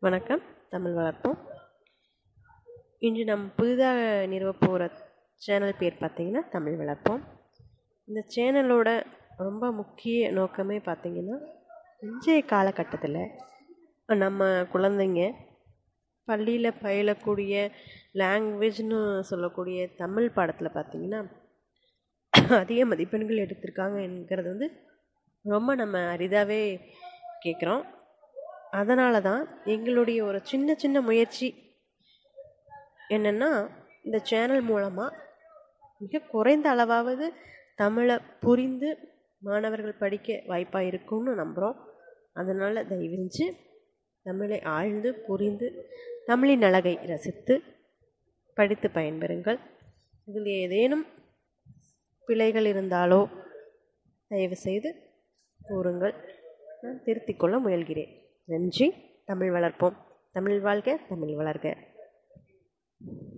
வணக்கம். தமிழ் வளர்ப்போம். இன்று நம் புதிதாக நிறுவப் போகிற சேனல் பேர் பார்த்திங்கன்னா தமிழ் வளர்ப்போம். இந்த சேனலோட ரொம்ப முக்கிய நோக்கமே பார்த்திங்கன்னா, இன்றைய காலகட்டத்தில் நம்ம குழந்தைங்க பள்ளியில் பயிலக்கூடிய லாங்குவேஜ்னு சொல்லக்கூடிய தமிழ் பாடத்தில் பார்த்திங்கன்னா அதிக மதிப்பெண்கள் எடுத்திருக்காங்க என்கிறது ரொம்ப நம்ம அரிதாகவே கேட்குறோம். அதனால தான் எங்களுடைய ஒரு சின்ன முயற்சி என்னென்னா, இந்த சேனல் மூலமாக மிக குறைந்த அளவாவது தமிழை புரிந்து மாணவர்கள் படிக்க வாய்ப்பாக இருக்கும்னு நம்புகிறோம். அதனால் தயவுஞ்சு தமிழை ஆழ்ந்து புரிந்து தமிழின் அழகை ரசித்து படித்து பயன்பெறுங்கள். இதில் ஏதேனும் பிழைகள் இருந்தாலோ தயவு செய்து கூறுங்கள், நான் திருத்திக் கொள்ள முயல்கிறேன். நன்றி. தமிழ் வளர்ப்போம். தமிழ் வாழ்க, தமிழ் வளர்க.